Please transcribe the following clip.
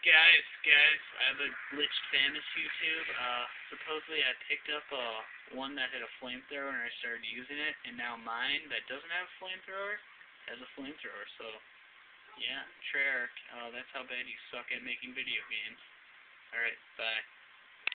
Guys, I have a glitched famous YouTube. Supposedly I picked up one that had a flamethrower and I started using it, and now mine that doesn't have a flamethrower has a flamethrower. So, yeah, Treyarch, that's how bad you suck at making video games. Alright, bye.